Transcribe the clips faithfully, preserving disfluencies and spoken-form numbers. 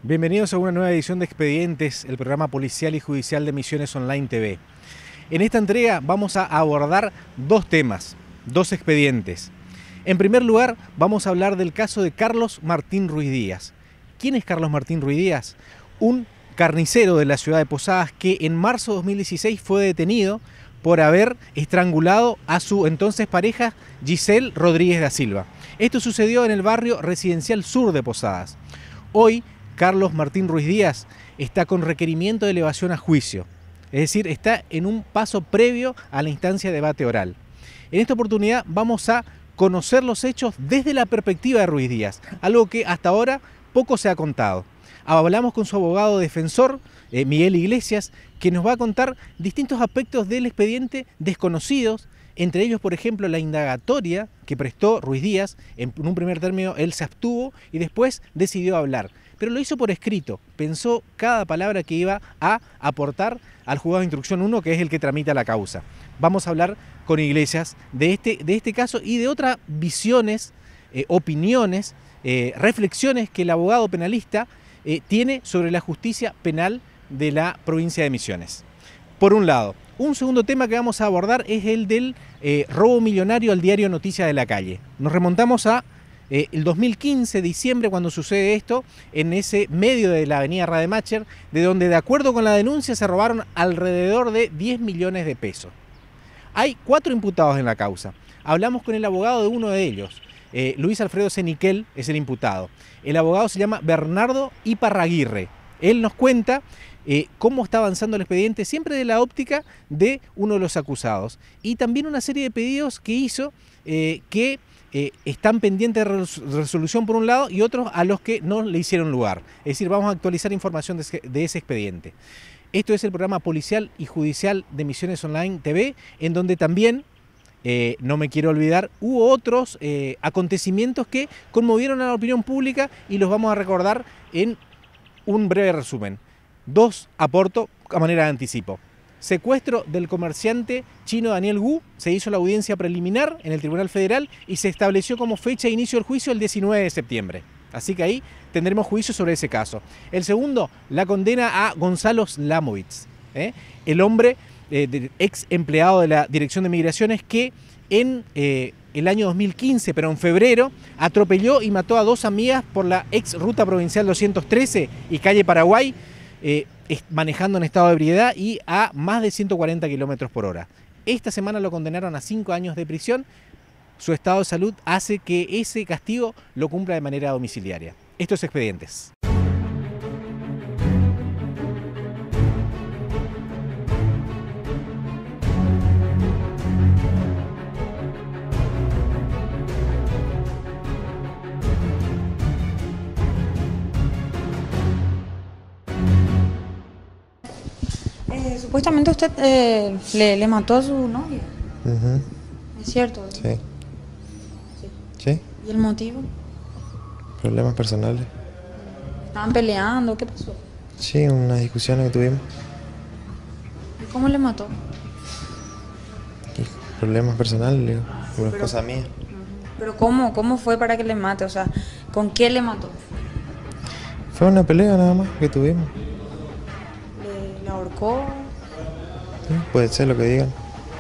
Bienvenidos a una nueva edición de Expedientes, el programa policial y judicial de Misiones Online T V. En esta entrega vamos a abordar dos temas, dos expedientes. En primer lugar, vamos a hablar del caso de Carlos Martín Ruiz Díaz. ¿Quién es Carlos Martín Ruiz Díaz? Un carnicero de la ciudad de Posadas que en marzo de dos mil dieciséis fue detenido por haber estrangulado a su entonces pareja Giselle Rodríguez da Silva. Esto sucedió en el barrio residencial sur de Posadas. Hoy, Carlos Martín Ruiz Díaz está con requerimiento de elevación a juicio, es decir, está en un paso previo a la instancia de debate oral. En esta oportunidad vamos a conocer los hechos desde la perspectiva de Ruiz Díaz, algo que hasta ahora poco se ha contado. Hablamos con su abogado defensor, eh, Miguel Iglesias, que nos va a contar distintos aspectos del expediente desconocidos, entre ellos, por ejemplo, la indagatoria que prestó Ruiz Díaz. En un primer término él se abstuvo y después decidió hablar. Pero lo hizo por escrito, pensó cada palabra que iba a aportar al juzgado de instrucción uno, que es el que tramita la causa. Vamos a hablar con Iglesias de este, de este caso y de otras visiones, eh, opiniones, eh, reflexiones que el abogado penalista eh, tiene sobre la justicia penal de la provincia de Misiones. Por un lado. Un segundo tema que vamos a abordar es el del eh, robo millonario al diario Noticias de la Calle. Nos remontamos a Eh, el dos mil quince, diciembre, cuando sucede esto, en ese medio de la avenida Rademacher, de donde, de acuerdo con la denuncia, se robaron alrededor de diez millones de pesos. Hay cuatro imputados en la causa. Hablamos con el abogado de uno de ellos. Eh, Luis Alfredo Ceniquel es el imputado. El abogado se llama Bernardo Iparraguirre. Él nos cuenta eh, cómo está avanzando el expediente, siempre de la óptica de uno de los acusados. Y también una serie de pedidos que hizo eh, que Eh, están pendientes de resolución por un lado y otros a los que no le hicieron lugar. Es decir, vamos a actualizar información de ese, de ese expediente. Esto es el programa policial y judicial de Misiones Online T V, en donde también, eh, no me quiero olvidar, hubo otros eh, acontecimientos que conmovieron a la opinión pública y los vamos a recordar en un breve resumen. Dos aporto a manera de anticipo. Secuestro del comerciante chino Daniel Gu, se hizo la audiencia preliminar en el Tribunal Federal y se estableció como fecha de inicio del juicio el diecinueve de septiembre. Así que ahí tendremos juicio sobre ese caso. El segundo, la condena a Gonzalo Slamovitz, ¿eh? el hombre eh, del ex empleado de la Dirección de Migraciones que en eh, el año dos mil quince, pero en febrero, atropelló y mató a dos amigas por la ex ruta provincial doscientos trece y calle Paraguay, eh, manejando en estado de ebriedad y a más de ciento cuarenta kilómetros por hora. Esta semana lo condenaron a cinco años de prisión. Su estado de salud hace que ese castigo lo cumpla de manera domiciliaria. Estos expedientes. Eh, supuestamente usted eh, le, le mató a su novia. Uh-huh. ¿Es cierto? Sí. Sí. ¿Sí? ¿Y el motivo? Problemas personales. ¿Estaban peleando? ¿Qué pasó? Sí, unas discusiones que tuvimos. ¿Y cómo le mató? Y problemas personales, digo. Una Pero- cosa mía. ¿Pero cómo? ¿Cómo fue para que le mate? O sea, ¿con qué le mató? Fue una pelea nada más que tuvimos. ¿Le, le ahorcó? Sí, puede ser lo que digan.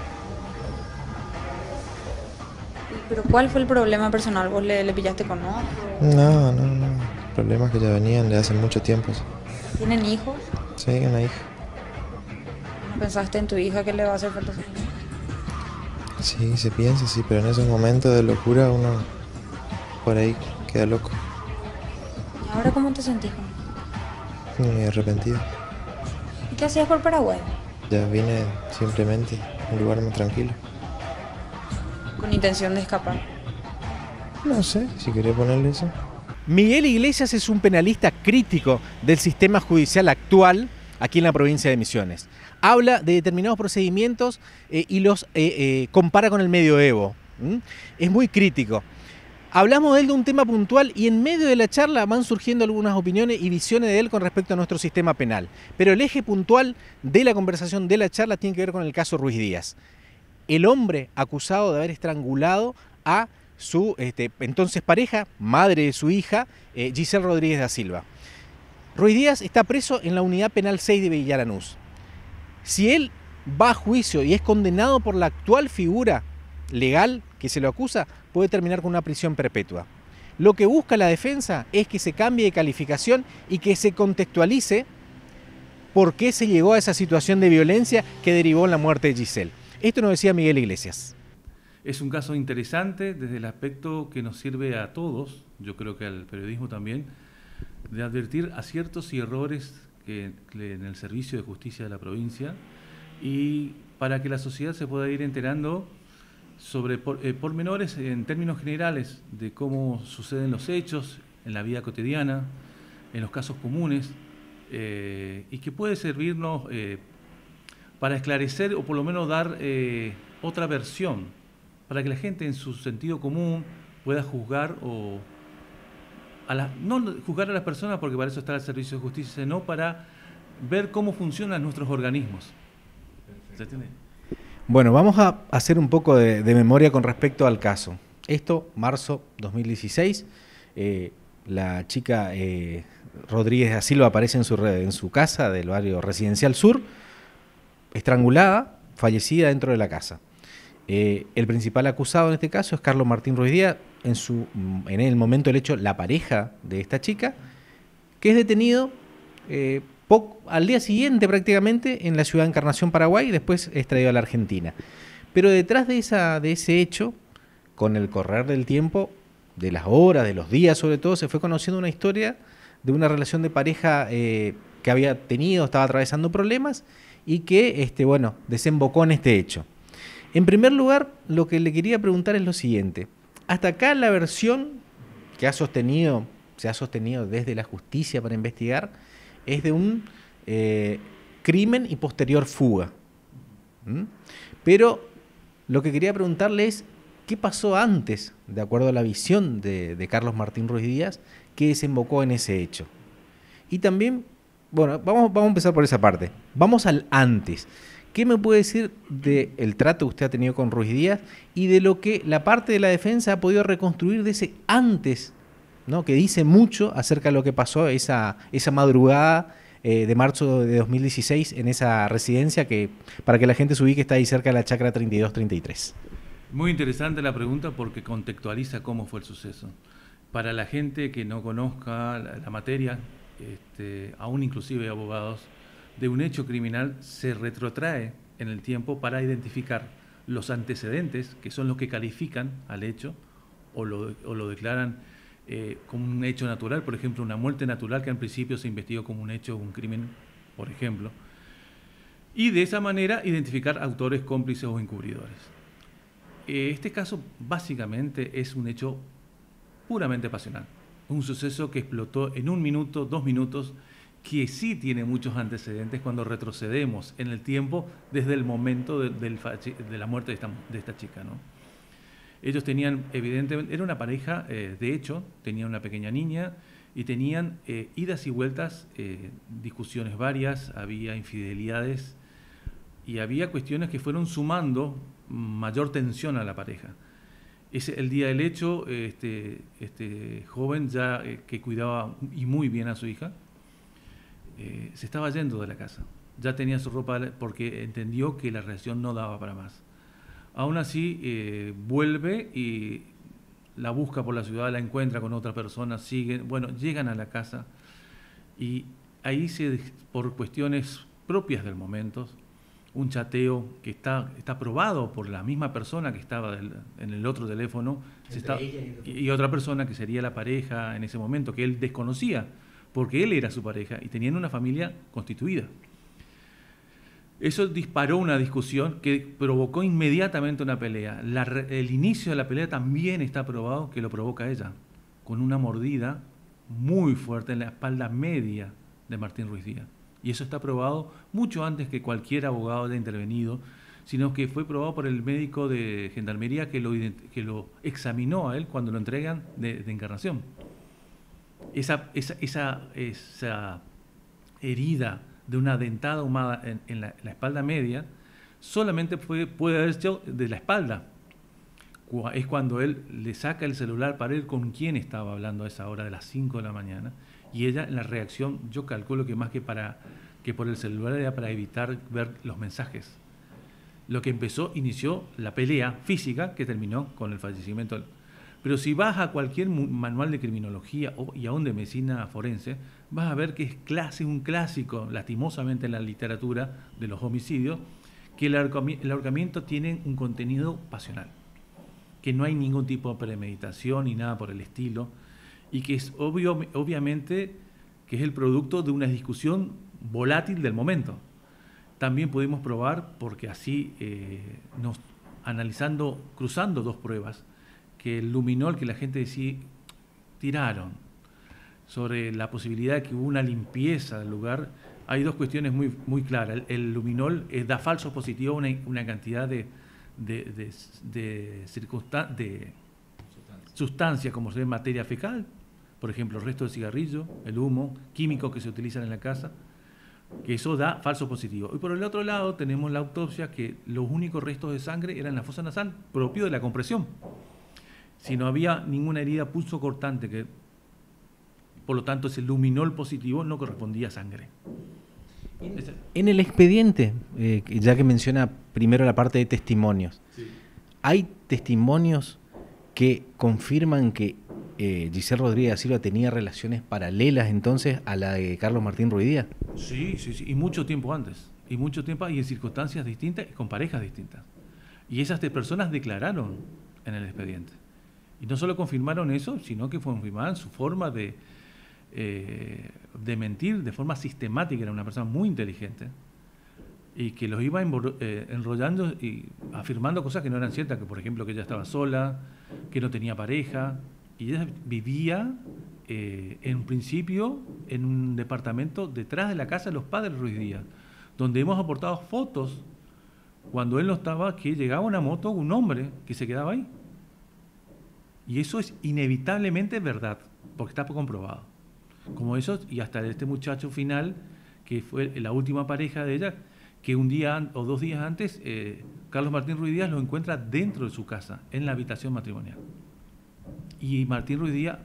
¿Y- ¿Pero cuál fue el problema personal? ¿Vos le, le pillaste con otro? No, no, no. Problemas que ya venían de hace mucho tiempo. ¿Tienen hijos? Sí, una hija. ¿No pensaste en tu hija que le va a hacer falta a su hija? Sí, se piensa, sí, pero en esos momentos de locura uno por ahí queda loco. ¿Y ahora cómo te sentís? Y arrepentido. ¿Y qué hacías por Paraguay? Ya vine simplemente a un lugar más tranquilo. Con intención de escapar. No sé, si quería ponerle eso. Miguel Iglesias es un penalista crítico del sistema judicial actual aquí en la provincia de Misiones. Habla de determinados procedimientos eh, y los eh, eh, compara con el medioevo. ¿Mm? Es muy crítico. Hablamos de él de un tema puntual y en medio de la charla van surgiendo algunas opiniones y visiones de él con respecto a nuestro sistema penal. Pero el eje puntual de la conversación, de la charla, tiene que ver con el caso Ruiz Díaz. El hombre acusado de haber estrangulado a su este, entonces pareja, madre de su hija, eh, Giselle Rodríguez da Silva. Ruiz Díaz está preso en la Unidad Penal seis de Villa Lanús. Si él va a juicio y es condenado por la actual figura legal que se lo acusa, puede terminar con una prisión perpetua. Lo que busca la defensa es que se cambie de calificación y que se contextualice por qué se llegó a esa situación de violencia que derivó en la muerte de Giselle. Esto nos decía Miguel Iglesias. Es un caso interesante desde el aspecto que nos sirve a todos, yo creo que al periodismo también, de advertir aciertos y errores que, que en el servicio de justicia de la provincia, y para que la sociedad se pueda ir enterando sobre por, eh, pormenores en términos generales de cómo suceden los hechos en la vida cotidiana, en los casos comunes, eh, y que puede servirnos eh, para esclarecer o por lo menos dar eh, otra versión, para que la gente en su sentido común pueda juzgar o a la, no juzgar a las personas, porque para eso está el servicio de justicia, sino para ver cómo funcionan nuestros organismos. ¿Se entiende? Bueno, vamos a hacer un poco de, de memoria con respecto al caso. Esto, marzo dos mil dieciséis, eh, la chica eh, Rodríguez da Silva aparece en su, en su casa del barrio Residencial Sur, estrangulada, fallecida dentro de la casa. Eh, el principal acusado en este caso es Carlos Martín Ruiz Díaz, en, su, en el momento del hecho la pareja de esta chica, que es detenido eh, poco, al día siguiente prácticamente en la ciudad de Encarnación, Paraguay, y después es traído a la Argentina. Pero detrás de, esa, de ese hecho, con el correr del tiempo, de las horas, de los días sobre todo, se fue conociendo una historia de una relación de pareja eh, que había tenido, estaba atravesando problemas y que, este, bueno, desembocó en este hecho. En primer lugar, lo que le quería preguntar es lo siguiente. Hasta acá la versión que ha sostenido, se ha sostenido desde la justicia para investigar es de un eh, crimen y posterior fuga. ¿Mm? Pero lo que quería preguntarle es qué pasó antes, de acuerdo a la visión de, de Carlos Martín Ruiz Díaz, que desembocó en ese hecho. Y también, bueno, vamos, vamos a empezar por esa parte. Vamos al antes. ¿Qué me puede decir del trato que usted ha tenido con Ruiz Díaz y de lo que la parte de la defensa ha podido reconstruir de ese antes, ¿no? Que dice mucho acerca de lo que pasó esa, esa madrugada eh, de marzo de dos mil dieciséis en esa residencia que, para que la gente se ubique, está ahí cerca de la chacra treinta y dos treinta y tres? Muy interesante la pregunta porque contextualiza cómo fue el suceso. Para la gente que no conozca la, la materia, este, aún inclusive abogados, de un hecho criminal se retrotrae en el tiempo para identificar los antecedentes, que son los que califican al hecho o lo, o lo declaran eh, como un hecho natural, por ejemplo, una muerte natural que en principio se investigó como un hecho, un crimen, por ejemplo, y de esa manera identificar autores, cómplices o encubridores. Eh, este caso básicamente es un hecho puramente pasional, un suceso que explotó en un minuto, dos minutos, que sí tiene muchos antecedentes cuando retrocedemos en el tiempo desde el momento de, del, de la muerte de esta, de esta chica, ¿no? Ellos tenían, evidentemente, era una pareja, eh, de hecho, tenían una pequeña niña y tenían eh, idas y vueltas, eh, discusiones varias, había infidelidades y había cuestiones que fueron sumando mayor tensión a la pareja. Ese, el día del hecho, este, este joven ya eh, que cuidaba y muy bien a su hija, Eh, se estaba yendo de la casa, ya tenía su ropa porque entendió que la relación no daba para más. Aún así, eh, vuelve y la busca por la ciudad, la encuentra con otra persona, siguen, bueno, llegan a la casa y ahí, se, por cuestiones propias del momento, un chateo que está, está probado por la misma persona que estaba del, en el otro teléfono se está, y, y otra persona que sería la pareja en ese momento, que él desconocía, porque él era su pareja y tenían una familia constituida. Eso disparó una discusión que provocó inmediatamente una pelea. La, el inicio de la pelea también está probado que lo provoca ella, con una mordida muy fuerte en la espalda media de Martín Ruiz Díaz. Y eso está probado mucho antes que cualquier abogado haya intervenido, sino que fue probado por el médico de Gendarmería que lo, que lo examinó a él cuando lo entregan de, de Encarnación. Esa, esa, esa, esa herida de una dentada humada en, en, la, en la espalda media solamente puede, puede haber sido de la espalda. Es cuando él le saca el celular para ver con quién estaba hablando a esa hora de las cinco de la mañana Y ella en la reacción, yo calculo que más que, para, que por el celular era para evitar ver los mensajes. Lo que empezó, inició la pelea física que terminó con el fallecimiento. Pero si vas a cualquier manual de criminología o, y aún de medicina forense, vas a ver que es clase, un clásico, lastimosamente en la literatura de los homicidios, que el, ahorcamiento, el ahorcamiento tiene un contenido pasional, que no hay ningún tipo de premeditación ni nada por el estilo, y que es obvio, obviamente que es el producto de una discusión volátil del momento. También pudimos probar, porque así, eh, nos, analizando, cruzando dos pruebas, que el luminol que la gente decía, tiraron sobre la posibilidad de que hubo una limpieza del lugar, hay dos cuestiones muy, muy claras. El, el luminol eh, da falso positivo a una, una cantidad de, de, de, de, circunstan de sustancias, como se ve materia fecal, por ejemplo, el resto de cigarrillo, el humo, químicos que se utilizan en la casa, que eso da falso positivo. Y por el otro lado tenemos la autopsia, que los únicos restos de sangre eran en la fosa nasal, propio de la compresión. Si no había ninguna herida pulso cortante, que por lo tanto ese luminol positivo no correspondía a sangre. En el expediente, eh, ya que menciona primero la parte de testimonios, sí. ¿Hay testimonios que confirman que eh, Giselle Rodríguez da Silva tenía relaciones paralelas entonces a la de Carlos Martín Ruiz Díaz? Sí, sí, sí, y mucho tiempo antes, y mucho tiempo y en circunstancias distintas y con parejas distintas. Y esas personas declararon en el expediente. Y no solo confirmaron eso, sino que confirmaron su forma de, eh, de mentir de forma sistemática. Era una persona muy inteligente y que los iba eh, enrollando y afirmando cosas que no eran ciertas, que por ejemplo que ella estaba sola, que no tenía pareja, y ella vivía eh, en principio en un departamento detrás de la casa de los padres Ruiz Díaz, donde hemos aportado fotos cuando él no estaba, que llegaba una moto, un hombre que se quedaba ahí. Y eso es inevitablemente verdad, porque está comprobado. Como eso, y hasta este muchacho final, que fue la última pareja de ella, que un día o dos días antes, eh, Carlos Martín Ruiz Díaz lo encuentra dentro de su casa, en la habitación matrimonial. Y Martín Ruiz Díaz,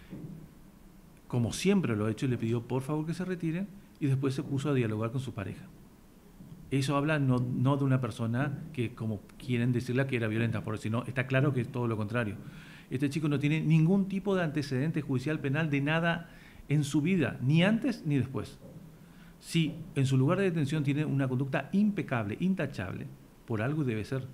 como siempre lo ha hecho, le pidió por favor que se retire y después se puso a dialogar con su pareja. Eso habla no, no de una persona que, como quieren decirla, que era violenta, por sino está claro que es todo lo contrario. Este chico no tiene ningún tipo de antecedente judicial penal de nada en su vida, ni antes ni después. Si en su lugar de detención tiene una conducta impecable, intachable, por algo debe ser.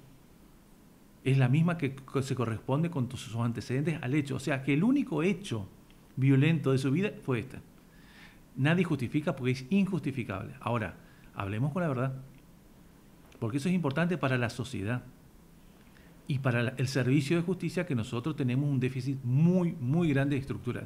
Es la misma que se corresponde con sus antecedentes al hecho. O sea, que el único hecho violento de su vida fue este. Nadie justifica porque es injustificable. Ahora, hablemos con la verdad, porque eso es importante para la sociedad y para el servicio de justicia, que nosotros tenemos un déficit muy, muy grande estructural.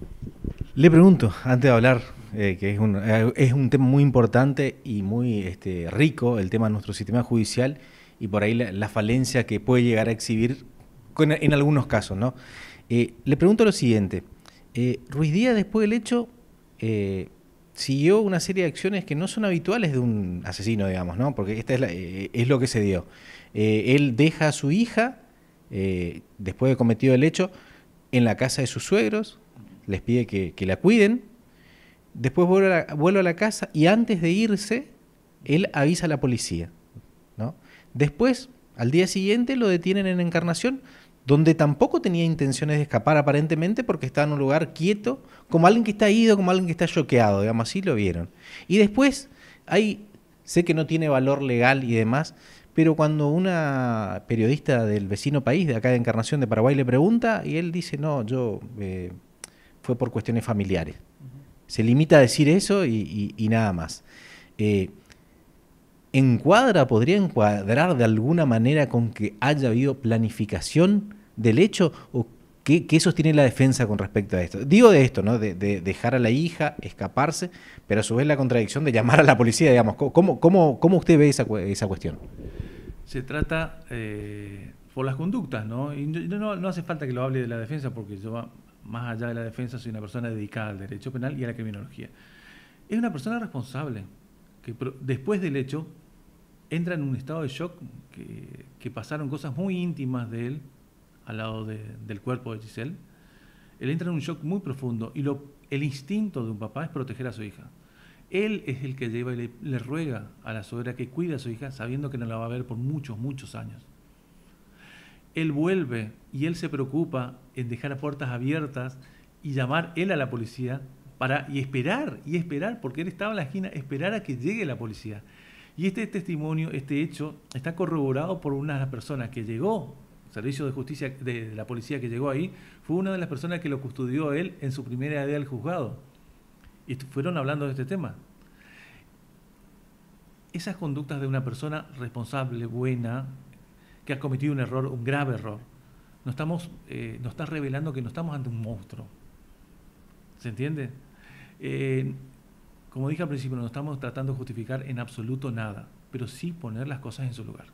Le pregunto, antes de hablar, eh, que es un, eh, es un tema muy importante y muy este, rico, el tema de nuestro sistema judicial, y por ahí la, la falencia que puede llegar a exhibir con, en algunos casos, ¿no? Eh, le pregunto lo siguiente, eh, Ruiz Díaz después del hecho eh, siguió una serie de acciones que no son habituales de un asesino, digamos, ¿no? Porque esta es, la, eh, es lo que se dio. Eh, él deja a su hija, eh, después de cometido el hecho, en la casa de sus suegros, les pide que, que la cuiden, después vuelve a, la, vuelve a la casa y antes de irse, él avisa a la policía, ¿no? Después, al día siguiente, lo detienen en Encarnación, donde tampoco tenía intenciones de escapar aparentemente, porque estaba en un lugar quieto, como alguien que está ido, como alguien que está choqueado, digamos, así lo vieron. Y después, hay, sé que no tiene valor legal y demás, pero cuando una periodista del vecino país, de acá de Encarnación, de Paraguay, le pregunta, y él dice, no, yo... Eh, fue por cuestiones familiares. Se limita a decir eso y, y, y nada más. Eh, ¿Encuadra, podría encuadrar de alguna manera con que haya habido planificación del hecho? ¿O qué, qué sostiene la defensa con respecto a esto? Digo de esto, ¿no? De, de dejar a la hija, escaparse, pero a su vez la contradicción de llamar a la policía, digamos. ¿Cómo, cómo, cómo usted ve esa, esa cuestión? Se trata eh, por las conductas, ¿no? Y no, no hace falta que lo hable de la defensa, porque yo... más allá de la defensa, soy una persona dedicada al derecho penal y a la criminología. Es una persona responsable, que después del hecho entra en un estado de shock, que, que pasaron cosas muy íntimas de él al lado de, del cuerpo de Giselle. Él entra en un shock muy profundo y lo El instinto de un papá es proteger a su hija. Él es el que lleva y le, le ruega a la suegra que cuide a su hija sabiendo que no la va a ver por muchos, muchos años. Él vuelve y él se preocupa en dejar puertas abiertas y llamar él a la policía para, y esperar, y esperar, porque él estaba en la esquina, esperar a que llegue la policía. Y este testimonio, este hecho, está corroborado por una de las personas que llegó, servicio de justicia de, de la policía que llegó ahí, fue una de las personas que lo custodió a él en su primera día al juzgado. Y fueron hablando de este tema. Esas conductas de una persona responsable, buena, que ha cometido un error, un grave error, nos, estamos, eh, nos está revelando que no estamos ante un monstruo. ¿Se entiende? Eh, como dije al principio, no estamos tratando de justificar en absoluto nada, pero sí poner las cosas en su lugar.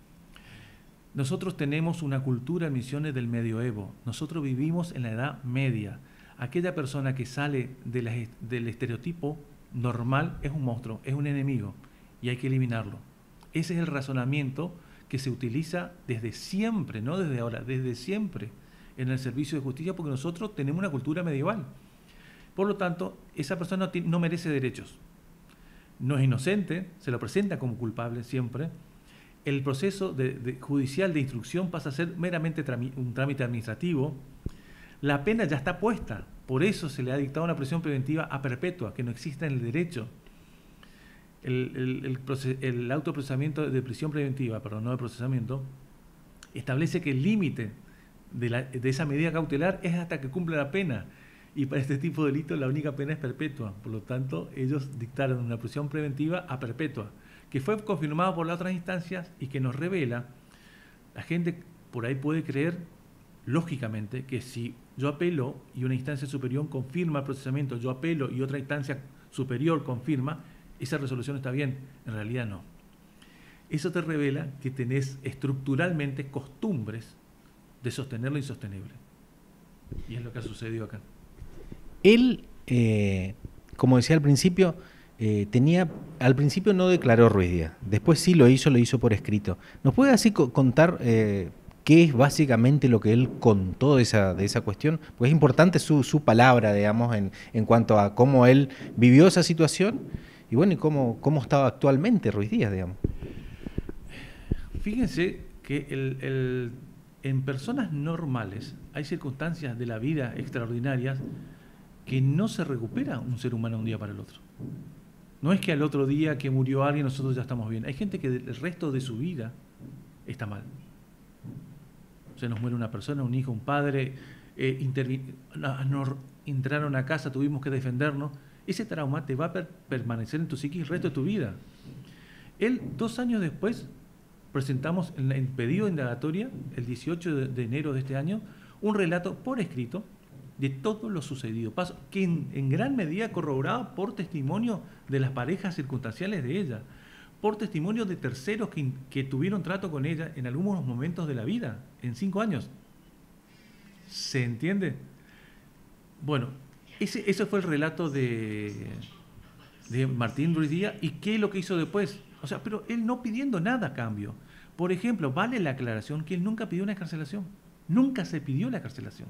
Nosotros tenemos una cultura en Misiones del medioevo. Nosotros vivimos en la Edad Media. Aquella persona que sale de la, del estereotipo normal es un monstruo, es un enemigo y hay que eliminarlo. Ese es el razonamiento que se utiliza desde siempre, no desde ahora, desde siempre en el servicio de justicia, porque nosotros tenemos una cultura medieval. Por lo tanto, esa persona no, no merece derechos. No es inocente, se lo presenta como culpable siempre. El proceso de, de, judicial de instrucción pasa a ser meramente un trámite administrativo. La pena ya está puesta, por eso se le ha dictado una prisión preventiva a perpetua, que no existe en el derecho. El, el, el, proces, el autoprocesamiento de prisión preventiva, perdón, no de procesamiento, establece que el límite de, la, de esa medida cautelar es hasta que cumple la pena. Y para este tipo de delitos la única pena es perpetua. Por lo tanto, ellos dictaron una prisión preventiva a perpetua, que fue confirmada por las otras instancias y que nos revela, la gente por ahí puede creer, lógicamente, que si yo apelo y una instancia superior confirma el procesamiento, yo apelo y otra instancia superior confirma, esa resolución está bien. En realidad no. Eso te revela que tenés estructuralmente costumbres de sostener lo insostenible. Y es lo que ha sucedido acá. Él, eh, como decía al principio, eh, tenía, al principio no declaró Ruiz Díaz, después sí lo hizo, lo hizo por escrito. ¿Nos puede así co contar eh, qué es básicamente lo que él contó de esa, de esa cuestión? Pues es importante su, su palabra, digamos, en, en cuanto a cómo él vivió esa situación y bueno, y cómo, cómo estaba actualmente Ruiz Díaz, digamos. Fíjense que el, el, en personas normales hay circunstancias de la vida extraordinarias que no se recupera un ser humano de un día para el otro. No es que al otro día que murió alguien nosotros ya estamos bien. Hay gente que el resto de su vida está mal. Se nos muere una persona, un hijo, un padre, eh, nos entraron a casa, tuvimos que defendernos. Ese trauma te va a per permanecer en tu psique el resto de tu vida. Él, dos años después, presentamos en el pedido de indagatoria, el dieciocho de enero de este año, un relato por escrito de todo lo sucedido, paso, que en, en gran medida corroborado por testimonio de las parejas circunstanciales de ella, por testimonio de terceros que, que tuvieron trato con ella en algunos momentos de la vida, en cinco años. ¿Se entiende? Bueno, ese, ese fue el relato de, de Martín Ruiz Díaz. ¿Y qué es lo que hizo después? O sea, pero él no pidiendo nada a cambio. Por ejemplo, vale la aclaración que él nunca pidió una excarcelación. Nunca se pidió la excarcelación.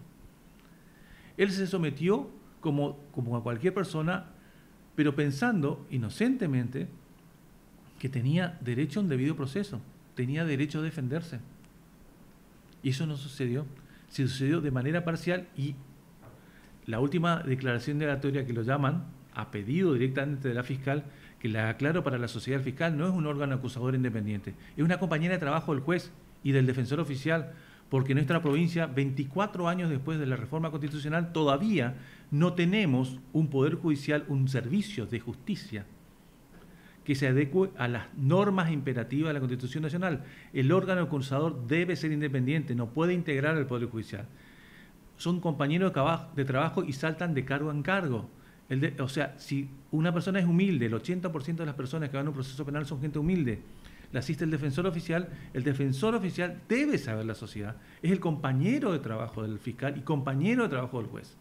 Él se sometió como, como a cualquier persona, pero pensando inocentemente que tenía derecho a un debido proceso, tenía derecho a defenderse. Y eso no sucedió. Se sucedió de manera parcial y la última declaración indagatoria que lo llaman, a pedido directamente de la fiscal, que la aclaro para la sociedad fiscal, no es un órgano acusador independiente, es una compañera de trabajo del juez y del defensor oficial, porque en nuestra provincia, veinticuatro años después de la reforma constitucional, todavía no tenemos un poder judicial, un servicio de justicia que se adecue a las normas imperativas de la Constitución Nacional. El órgano acusador debe ser independiente, no puede integrar al Poder Judicial. Son compañeros de trabajo y saltan de cargo en cargo. El de, o sea, si una persona es humilde, el ochenta por ciento de las personas que van a un proceso penal son gente humilde, le asiste el defensor oficial, el defensor oficial debe saber la sociedad, es el compañero de trabajo del fiscal y compañero de trabajo del juez.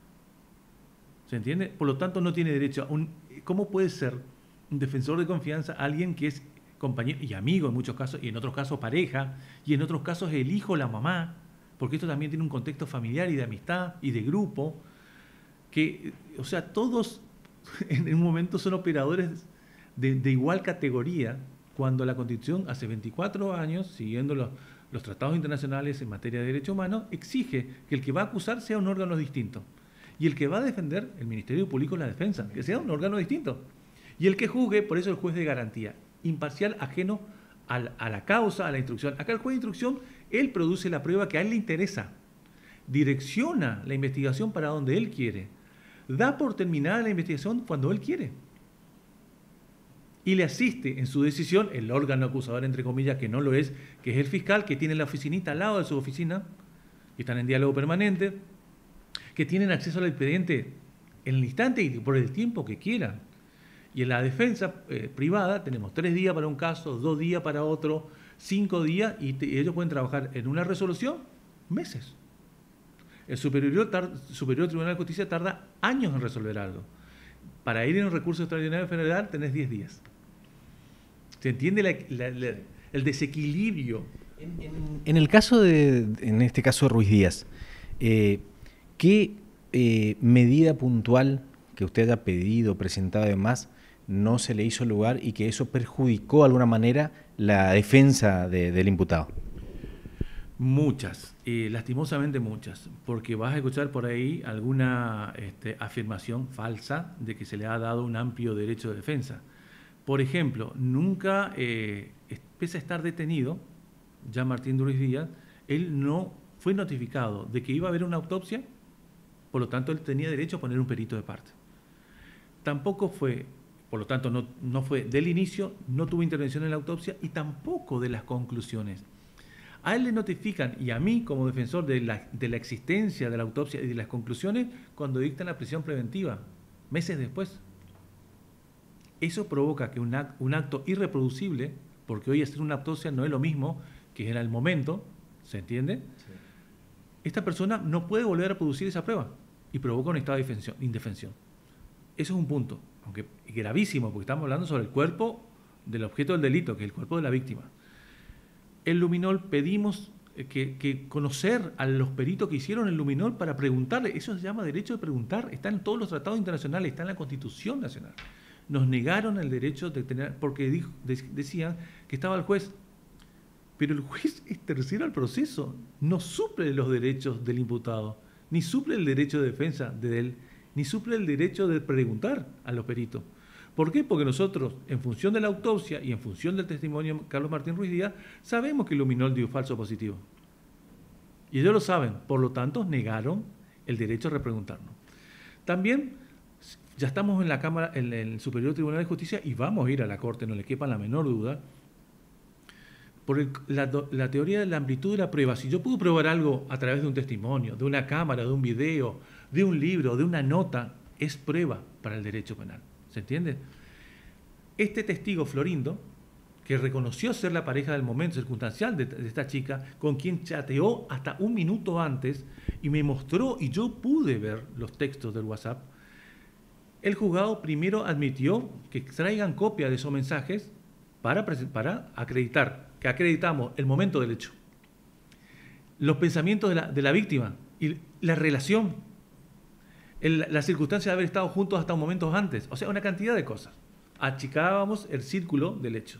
¿Se entiende? Por lo tanto, no tiene derecho a un... ¿Cómo puede ser un defensor de confianza alguien que es compañero y amigo en muchos casos, y en otros casos pareja, y en otros casos el hijo o la mamá, porque esto también tiene un contexto familiar y de amistad y de grupo? que, o sea, todos en un momento son operadores de, de igual categoría, cuando la Constitución hace veinticuatro años, siguiendo los, los tratados internacionales en materia de derechos humanos, exige que el que va a acusar sea un órgano distinto. Y el que va a defender, el Ministerio Público, la defensa, que sea un órgano distinto. Y el que juzgue, por eso el juez de garantía, imparcial, ajeno a la, a la causa, a la instrucción. Acá el juez de instrucción, él produce la prueba que a él le interesa, direcciona la investigación para donde él quiere, da por terminada la investigación cuando él quiere. Y le asiste en su decisión el órgano acusador, entre comillas, que no lo es, que es el fiscal, que tiene la oficinita al lado de su oficina, que están en diálogo permanente, que tienen acceso al expediente en el instante y por el tiempo que quieran. Y en la defensa eh, privada tenemos tres días para un caso, dos días para otro, cinco días, y, te, y ellos pueden trabajar en una resolución meses. El Superior, tar, Superior Tribunal de Justicia tarda años en resolver algo. Para ir en un recurso extraordinario federal tenés diez días. ¿Se entiende la, la, la, el desequilibrio? En, en, en el caso de, en este caso de Ruiz Díaz, eh, ¿qué eh, medida puntual que usted haya pedido, presentado y demás, no se le hizo lugar y que eso perjudicó de alguna manera la defensa de, del imputado? Muchas, eh, lastimosamente muchas, porque vas a escuchar por ahí alguna este, afirmación falsa de que se le ha dado un amplio derecho de defensa. Por ejemplo, nunca, eh, pese a estar detenido, ya Martín Ruiz Díaz, él no fue notificado de que iba a haber una autopsia, por lo tanto él tenía derecho a poner un perito de parte. Tampoco fue, por lo tanto no, no fue del inicio, no tuvo intervención en la autopsia y tampoco de las conclusiones. A él le notifican, y a mí como defensor de la, de la existencia de la autopsia y de las conclusiones, cuando dictan la prisión preventiva, meses después. Eso provoca que un acto, un acto irreproducible, porque hoy hacer una autopsia no es lo mismo que era el momento, ¿se entiende? Sí. Esta persona no puede volver a producir esa prueba y provoca un estado de indefensión. Eso es un punto, aunque gravísimo, porque estamos hablando sobre el cuerpo del objeto del delito, que es el cuerpo de la víctima. El luminol pedimos que, que conocer a los peritos que hicieron el luminol para preguntarle. Eso se llama derecho de preguntar. Está en todos los tratados internacionales, está en la Constitución Nacional. Nos negaron el derecho de tener, porque dijo, de, decían que estaba el juez. Pero el juez es tercero al proceso. No suple los derechos del imputado, ni suple el derecho de defensa de él, ni suple el derecho de preguntar a los peritos. ¿Por qué? Porque nosotros, en función de la autopsia y en función del testimonio de Carlos Martín Ruiz Díaz, sabemos que el luminol dio falso positivo. Y ellos lo saben, por lo tanto, negaron el derecho a repreguntarnos. También, ya estamos en la Cámara, en el Superior Tribunal de Justicia y vamos a ir a la Corte, no le quepa la menor duda, por el, la, la teoría de la amplitud de la prueba. Si yo puedo probar algo a través de un testimonio, de una cámara, de un video, de un libro, de una nota, es prueba para el derecho penal. ¿Se entiende? Este testigo Florindo, que reconoció ser la pareja del momento circunstancial de, de esta chica, con quien chateó hasta un minuto antes y me mostró, y yo pude ver los textos del WhatsApp, el juzgado primero admitió que traigan copia de esos mensajes para, para acreditar, que acreditamos el momento del hecho, los pensamientos de la, de la víctima y la relación, El, la circunstancia de haber estado juntos hasta un momento antes, o sea, una cantidad de cosas. Achicábamos el círculo del hecho.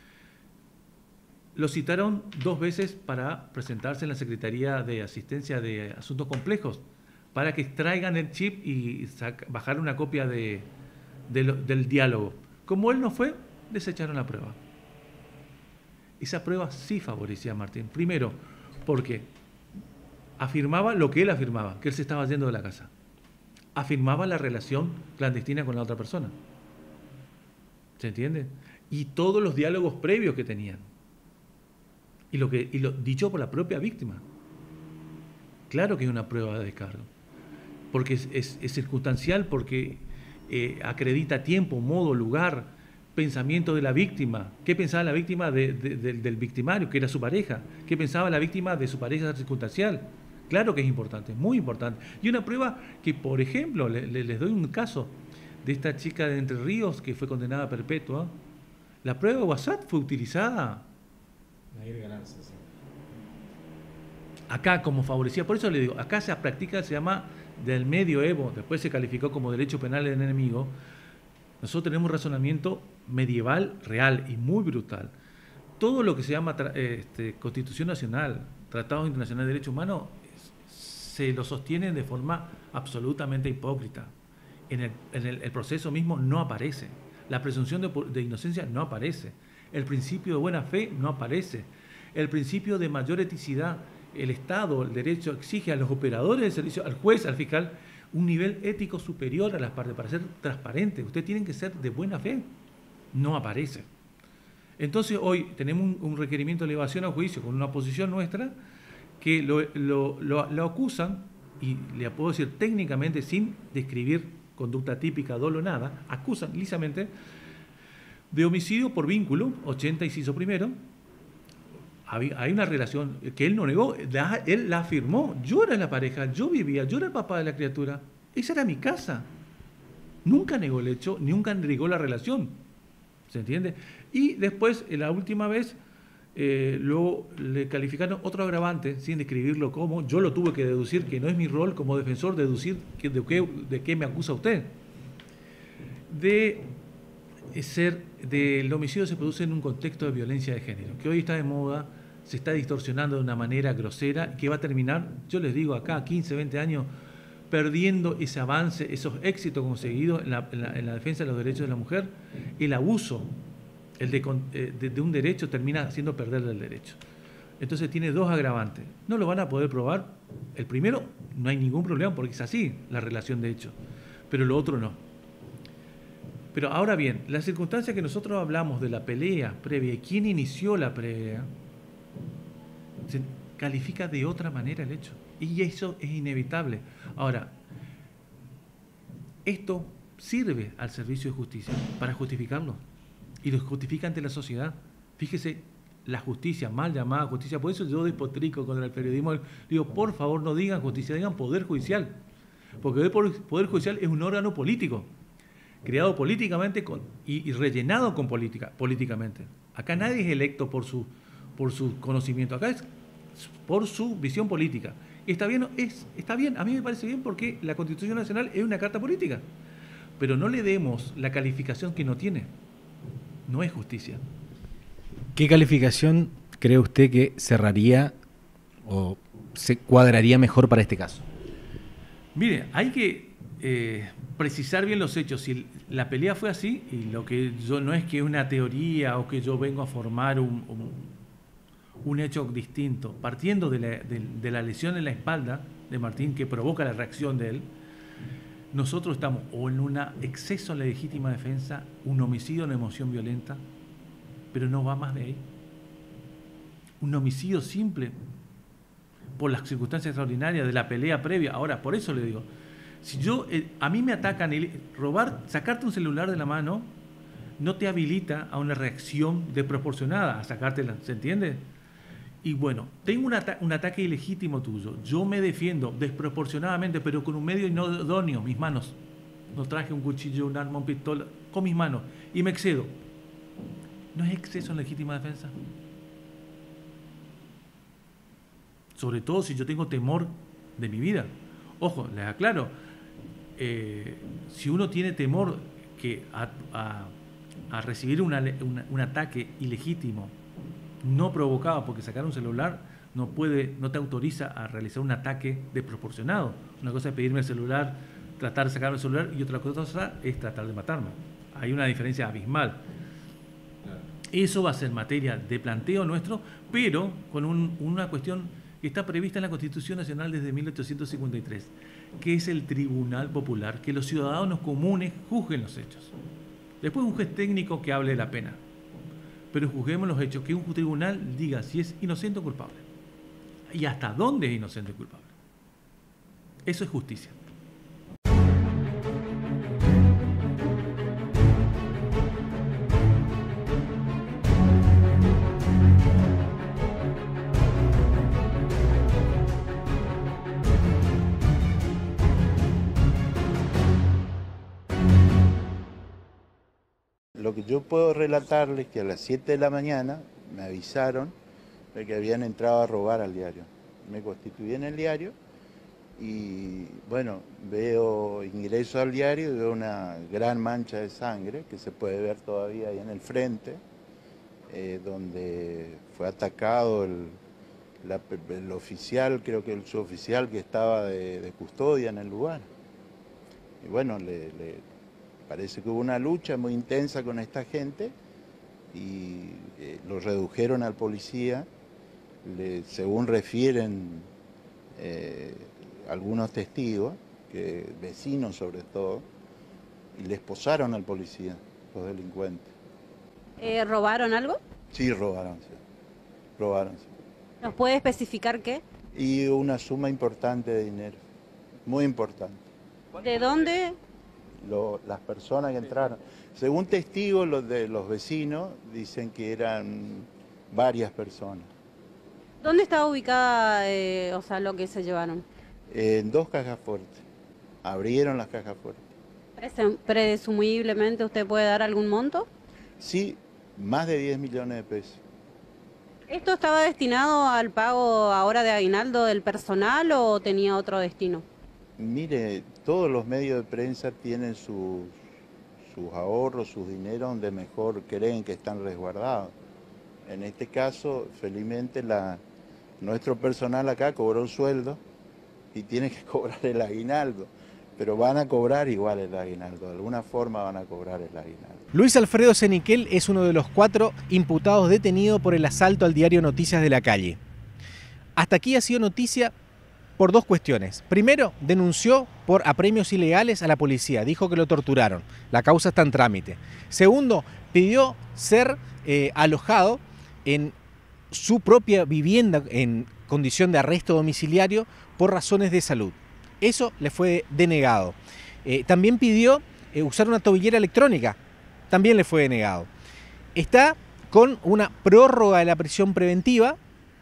Lo citaron dos veces para presentarse en la Secretaría de Asistencia de Asuntos Complejos, para que extraigan el chip y saca, bajar una copia de, de lo, del diálogo. Como él no fue, desecharon la prueba. Esa prueba sí favorecía a Martín. Primero, porque afirmaba lo que él afirmaba, que él se estaba yendo de la casa. Afirmaba la relación clandestina con la otra persona. ¿Se entiende? Y todos los diálogos previos que tenían. Y lo, que, y lo dicho por la propia víctima. Claro que es una prueba de descargo. Porque es, es, es circunstancial, porque eh, acredita tiempo, modo, lugar, pensamiento de la víctima. ¿Qué pensaba la víctima de, de, de, del victimario, que era su pareja? ¿Qué pensaba la víctima de su pareja circunstancial? Claro que es importante, muy importante. Y una prueba que, por ejemplo, le, le, les doy un caso de esta chica de Entre Ríos que fue condenada a perpetua. La prueba de WhatsApp fue utilizada acá como favorecida. Por eso le digo, acá se practica, se llama del medioevo, después se calificó como derecho penal del enemigo, nosotros tenemos un razonamiento medieval real y muy brutal. Todo lo que se llama este, Constitución Nacional, Tratados Internacionales de Derechos Humanos, se lo sostienen de forma absolutamente hipócrita. En el, en el, el proceso mismo no aparece. La presunción de, de inocencia no aparece. El principio de buena fe no aparece. El principio de mayor eticidad, el Estado, el derecho, exige a los operadores del servicio, al juez, al fiscal, un nivel ético superior a las partes para ser transparente. Ustedes tienen que ser de buena fe. No aparece. Entonces hoy tenemos un, un requerimiento de elevación a juicio con una posición nuestra que lo, lo, lo, lo acusan, y le puedo decir técnicamente, sin describir conducta típica, dolo, nada, acusan lisamente de homicidio por vínculo, ochenta inciso primero. Hay una relación que él no negó, él la afirmó. Yo era la pareja, yo vivía, yo era el papá de la criatura. Esa era mi casa. Nunca negó el hecho, nunca negó la relación. ¿Se entiende? Y después, la última vez, eh, luego le calificaron otro agravante, sin describirlo como, yo lo tuve que deducir, que no es mi rol como defensor deducir que, de, qué, de qué me acusa usted. De ser, del homicidio se produce en un contexto de violencia de género, que hoy está de moda, se está distorsionando de una manera grosera, que va a terminar, yo les digo acá, quince, veinte años, perdiendo ese avance, esos éxitos conseguidos en la, en la, en la defensa de los derechos de la mujer. El abuso el de, de, de un derecho termina haciendo perder el derecho. Entonces tiene dos agravantes. No lo van a poder probar. El primero, no hay ningún problema porque es así la relación de hecho, pero lo otro no. Pero ahora bien, la circunstancia que nosotros hablamos de la pelea previa y quién inició la pelea, se califica de otra manera el hecho. Y eso es inevitable. Ahora, esto sirve al servicio de justicia para justificarlo. Y lo justifica ante la sociedad. Fíjese, la justicia, mal llamada justicia, por eso yo despotrico contra el periodismo, digo, por favor no digan justicia, digan poder judicial. Porque el poder judicial es un órgano político, creado políticamente con, y, y rellenado con política, políticamente. Acá nadie es electo por su, por su conocimiento, acá es por su visión política. Está bien, es, está bien, a mí me parece bien porque la Constitución Nacional es una carta política, pero no le demos la calificación que no tiene. No es justicia. ¿Qué calificación cree usted que cerraría o se cuadraría mejor para este caso? Mire, hay que eh, precisar bien los hechos. Si la pelea fue así, y lo que yo no es que una teoría o que yo vengo a formar un, un, un hecho distinto, partiendo de la, de, de la lesión en la espalda de Martín que provoca la reacción de él, nosotros estamos o en un exceso en la legítima defensa, un homicidio, una emoción violenta, pero no va más de ahí. Un homicidio simple, por las circunstancias extraordinarias de la pelea previa. Ahora, por eso le digo, si yo, eh, a mí me atacan, el, robar, sacarte un celular de la mano, no te habilita a una reacción desproporcionada, a sacártela, ¿se entiende? Y bueno, tengo un, ata un ataque ilegítimo tuyo, yo me defiendo desproporcionadamente, pero con un medio idóneo, mis manos. No traje un cuchillo, un arma, un pistola, con mis manos, y me excedo. ¿No es exceso en legítima defensa? Sobre todo si yo tengo temor de mi vida. Ojo, les aclaro, eh, si uno tiene temor que a, a, a recibir una, una, un ataque ilegítimo, no provocado porque sacar un celular no puede, no te autoriza a realizar un ataque desproporcionado. Una cosa es pedirme el celular, tratar de sacar el celular, y otra cosa es tratar de matarme. Hay una diferencia abismal. Eso va a ser materia de planteo nuestro, pero con un, una cuestión que está prevista en la Constitución Nacional desde mil ochocientos cincuenta y tres, que es el Tribunal Popular, que los ciudadanos comunes juzguen los hechos. Después un juez técnico que hable de la pena, pero juzguemos los hechos, que un tribunal diga si es inocente o culpable, y hasta dónde es inocente o culpable. Eso es justicia. Lo que yo puedo relatarles es que a las siete de la mañana me avisaron de que habían entrado a robar al diario. Me constituí en el diario y bueno, veo, ingreso al diario y veo una gran mancha de sangre que se puede ver todavía ahí en el frente, eh, donde fue atacado el, la, el oficial, creo que el suboficial que estaba de, de custodia en el lugar. Y bueno, le, le parece que hubo una lucha muy intensa con esta gente y eh, lo redujeron al policía, le, según refieren eh, algunos testigos, que, vecinos sobre todo, y le esposaron al policía, los delincuentes. Eh, ¿Robaron algo? Sí, robaron, sí. Robaron, sí. ¿Nos puede especificar qué? Y una suma importante de dinero, muy importante. ¿De dónde? Lo, las personas que entraron, según testigos los de los vecinos, dicen que eran varias personas. ¿Dónde estaba ubicada, eh, o sea, lo que se llevaron? En dos cajas fuertes, abrieron las cajas fuertes. Presum- Presumiblemente, ¿usted puede dar algún monto? Sí, más de diez millones de pesos. ¿Esto estaba destinado al pago ahora de aguinaldo del personal o tenía otro destino? Mire, todos los medios de prensa tienen sus, sus ahorros, sus dineros donde mejor creen que están resguardados. En este caso, felizmente, la, nuestro personal acá cobró un sueldo y tiene que cobrar el aguinaldo, pero van a cobrar igual el aguinaldo, de alguna forma van a cobrar el aguinaldo. Luis Alfredo Seniquel es uno de los cuatro imputados detenidos por el asalto al diario Noticias de la Calle. Hasta aquí ha sido noticia por dos cuestiones. Primero, denunció por apremios ilegales a la policía, dijo que lo torturaron, la causa está en trámite. Segundo, pidió ser eh, alojado en su propia vivienda en condición de arresto domiciliario por razones de salud. Eso le fue denegado. Eh, también pidió eh, usar una tobillera electrónica, también le fue denegado. Está con una prórroga de la prisión preventiva,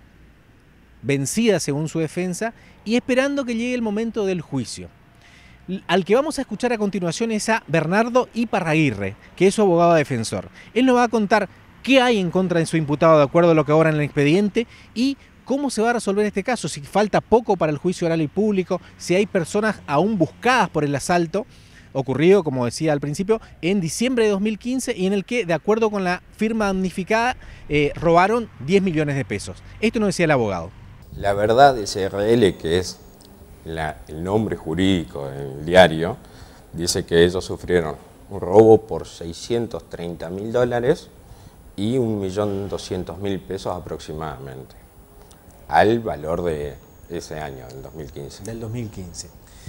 vencida según su defensa, y esperando que llegue el momento del juicio. Al que vamos a escuchar a continuación es a Bernardo Iparraguirre, que es su abogado defensor. Él nos va a contar qué hay en contra de su imputado de acuerdo a lo que ahora en el expediente y cómo se va a resolver este caso, si falta poco para el juicio oral y público, si hay personas aún buscadas por el asalto ocurrido, como decía al principio, en diciembre de dos mil quince y en el que, de acuerdo con la firma damnificada, eh, robaron diez millones de pesos. Esto nos decía el abogado. La verdad S R L, que es la, el nombre jurídico del diario, dice que ellos sufrieron un robo por seiscientos treinta mil dólares y un millón doscientos mil pesos aproximadamente, al valor de ese año, del dos mil quince. Del dos mil quince.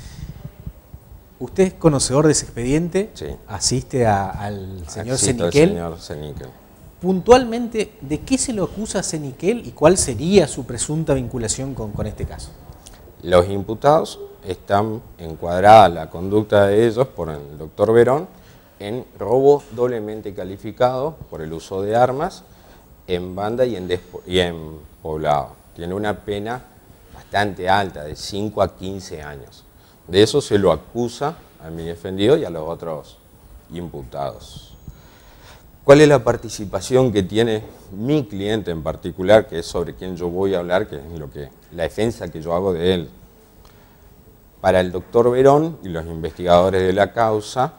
¿Usted es conocedor de ese expediente? Sí. ¿Asiste a, al señor Asisto al Seniquel? señor Seniquel. Puntualmente, ¿de qué se lo acusa a Seniquel y cuál sería su presunta vinculación con, con este caso? Los imputados están encuadrada la conducta de ellos por el doctor Verón en robo doblemente calificado por el uso de armas en banda y en, y en poblado. Tiene una pena bastante alta, de cinco a quince años. De eso se lo acusa a mi defendido y a los otros imputados. ¿Cuál es la participación que tiene mi cliente en particular, que es sobre quien yo voy a hablar, que es lo que, la defensa que yo hago de él? Para el doctor Verón y los investigadores de la causa,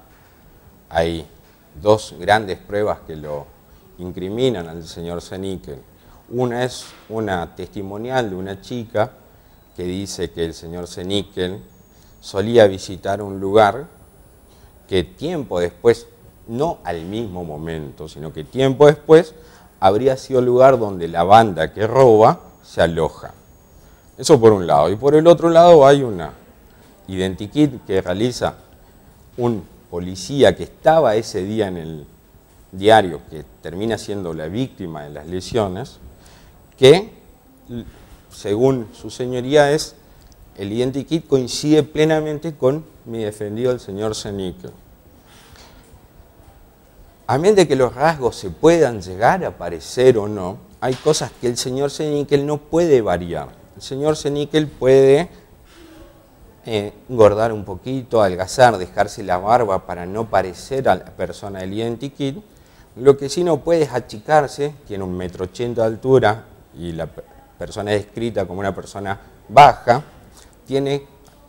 hay dos grandes pruebas que lo incriminan al señor Seniquel. Una es una testimonial de una chica que dice que el señor Seniquel solía visitar un lugar que tiempo después, no al mismo momento, sino que tiempo después habría sido el lugar donde la banda que roba se aloja. Eso por un lado. Y por el otro lado hay una identikit que realiza un policía que estaba ese día en el diario, que termina siendo la víctima de las lesiones, que según su señoría es, el identikit coincide plenamente con mi defendido, el señor Seniquel. A menos de que los rasgos se puedan llegar a parecer o no, hay cosas que el señor Seniquel no puede variar. El señor Seniquel puede eh, engordar un poquito, adelgazar, dejarse la barba para no parecer a la persona del identikit. Lo que sí no puede es achicarse, tiene un metro ochenta de altura y la persona es descrita como una persona baja, tiene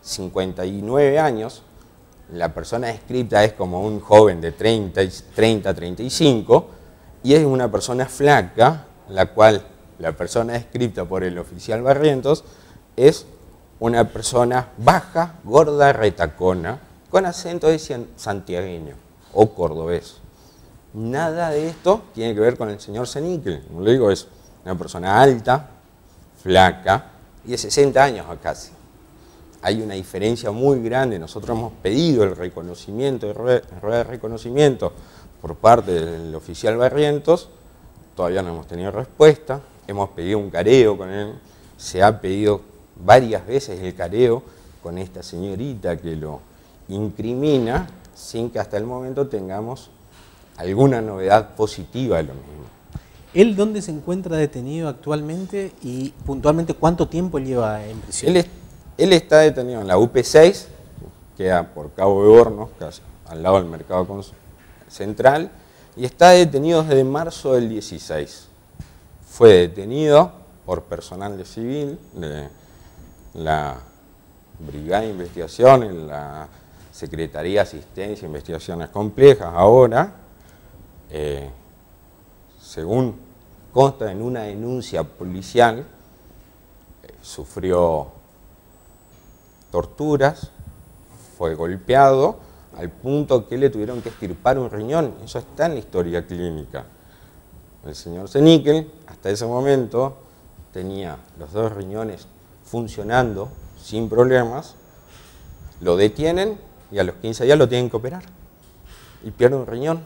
cincuenta y nueve años, la persona descrita es como un joven de treinta, treinta, treinta y cinco, y es una persona flaca, la cual la persona descrita por el oficial Barrientos es una persona baja, gorda, retacona, con acento de santiagueño o cordobés. Nada de esto tiene que ver con el señor Seníquel. Como le digo, es una persona alta, flaca y de sesenta años casi. Hay una diferencia muy grande. Nosotros hemos pedido el reconocimiento, el rueda de reconocimiento por parte del oficial Barrientos. Todavía no hemos tenido respuesta. Hemos pedido un careo con él. Se ha pedido varias veces el careo con esta señorita que lo incrimina sin que hasta el momento tengamos alguna novedad positiva de lo mismo. ¿Él dónde se encuentra detenido actualmente y puntualmente cuánto tiempo lleva en prisión? Él, es, él está detenido en la U P seis, queda por Cabo de Hornos, casi al lado del mercado central, y está detenido desde marzo del dieciséis. Fue detenido por personal de civil, de la Brigada de Investigación, en la Secretaría de Asistencia e Investigaciones Complejas, ahora, eh, según consta en una denuncia policial, eh, sufrió torturas, fue golpeado, al punto que le tuvieron que extirpar un riñón. Eso está en la historia clínica. El señor Seníquel, hasta ese momento, tenía los dos riñones funcionando sin problemas, lo detienen y a los quince días lo tienen que operar y pierde un riñón.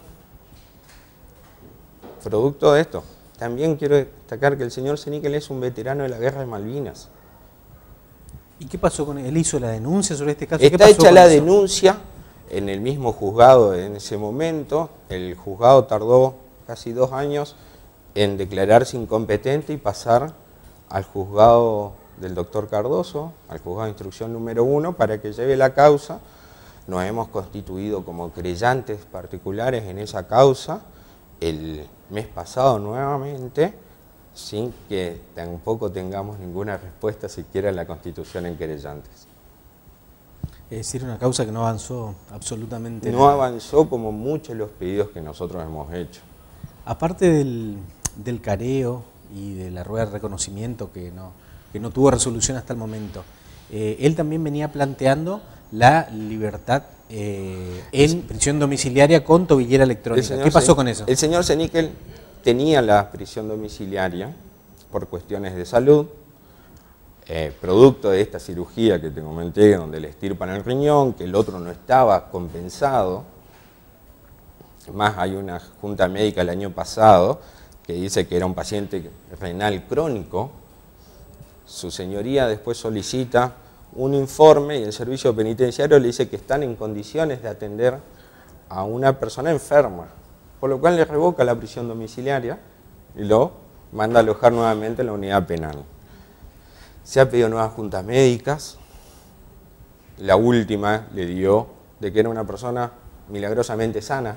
Producto de esto. También quiero destacar que el señor Seníquel es un veterano de la Guerra de Malvinas. ¿Y qué pasó con él? ¿Él hizo la denuncia sobre este caso? Está ¿Qué pasó hecha con la eso? denuncia en el mismo juzgado en ese momento. El juzgado tardó casi dos años en declararse incompetente y pasar al juzgado del doctor Cardoso, al juzgado de instrucción número uno, para que lleve la causa. Nos hemos constituido como creyentes particulares en esa causa el mes pasado nuevamente, sin que tampoco tengamos ninguna respuesta siquiera en la constitución en querellantes. Es decir, una causa que no avanzó absolutamente No nada. avanzó como muchos de los pedidos que nosotros hemos hecho. Aparte del, del careo y de la rueda de reconocimiento que no, que no tuvo resolución hasta el momento, eh, él también venía planteando la libertad eh, en prisión domiciliaria con tobillera electrónica. ¿Qué pasó con eso? El señor Seníquel tenía la prisión domiciliaria por cuestiones de salud, eh, producto de esta cirugía que te comenté, donde le extirpan el riñón, que el otro no estaba compensado. Más, hay una junta médica el año pasado que dice que era un paciente renal crónico. Su señoría después solicita un informe y el servicio penitenciario le dice que están en condiciones de atender a una persona enferma, por lo cual le revoca la prisión domiciliaria y lo manda a alojar nuevamente en la unidad penal. Se ha pedido nuevas juntas médicas, la última le dio de que era una persona milagrosamente sana,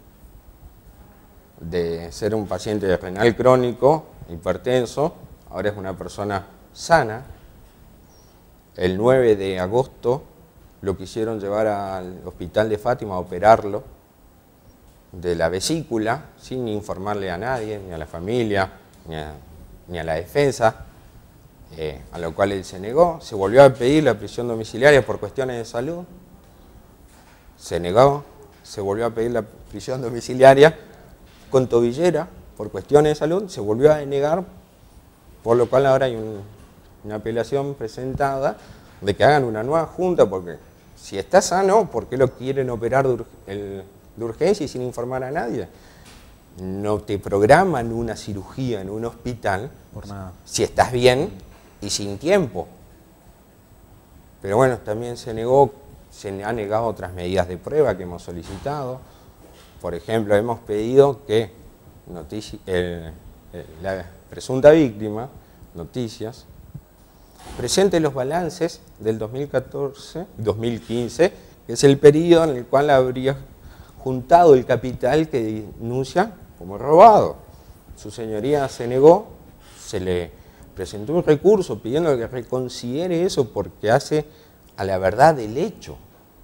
de ser un paciente de renal crónico, hipertenso, ahora es una persona sana. El nueve de agosto lo quisieron llevar al hospital de Fátima a operarlo de la vesícula, sin informarle a nadie, ni a la familia, ni a, ni a la defensa, eh, a lo cual él se negó. Se volvió a pedir la prisión domiciliaria por cuestiones de salud, se negó, se volvió a pedir la prisión domiciliaria con tobillera por cuestiones de salud, se volvió a denegar, por lo cual ahora hay un, una apelación presentada de que hagan una nueva junta, porque si está sano, ¿por qué lo quieren operar de, ur el, de urgencia y sin informar a nadie? No te programan una cirugía en un hospital Por nada. si estás bien y sin tiempo. Pero bueno, también se negó, se han negado otras medidas de prueba que hemos solicitado. Por ejemplo, hemos pedido que notici el, el, la presunta víctima, Noticias, presente los balances del dos mil catorce, dos mil quince, que es el periodo en el cual habría juntado el capital que denuncia como robado. Su señoría se negó, se le presentó un recurso pidiendo que reconsidere eso porque hace a la verdad del hecho.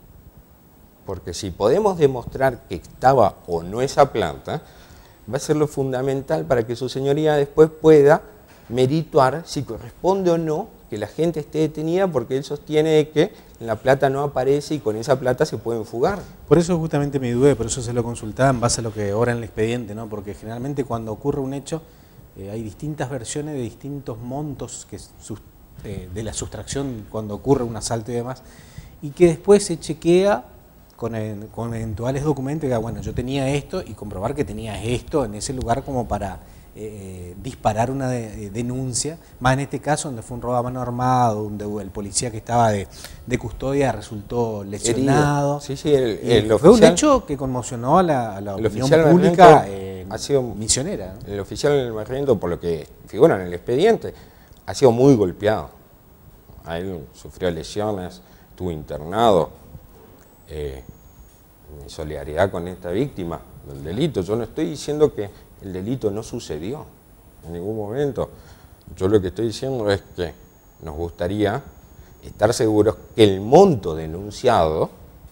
Porque si podemos demostrar que estaba o no esa planta, va a ser lo fundamental para que su señoría después pueda merituar si corresponde o no que la gente esté detenida, porque él sostiene que la plata no aparece y con esa plata se pueden fugar. Por eso justamente me dudé, por eso se lo consultaba en base a lo que ahora en el expediente, ¿no? Porque generalmente cuando ocurre un hecho eh, hay distintas versiones de distintos montos que sus, eh, de la sustracción cuando ocurre un asalto y demás, y que después se chequea con, el, con eventuales documentos y diga, bueno, yo tenía esto, y comprobar que tenía esto en ese lugar como para eh, disparar una de, denuncia, más en este caso donde fue un robo a mano armado, donde el policía que estaba de, de custodia resultó lesionado. Sí, sí, el, el fue oficial, un hecho que conmocionó a la, a la opinión oficial pública eh, ha sido misionera, ¿no? El oficial Barriento, por lo que figura en el expediente, ha sido muy golpeado. A él sufrió lesiones, estuvo internado. Eh, en solidaridad con esta víctima del delito. Yo no estoy diciendo que el delito no sucedió en ningún momento. Yo lo que estoy diciendo es que nos gustaría estar seguros que el monto denunciado,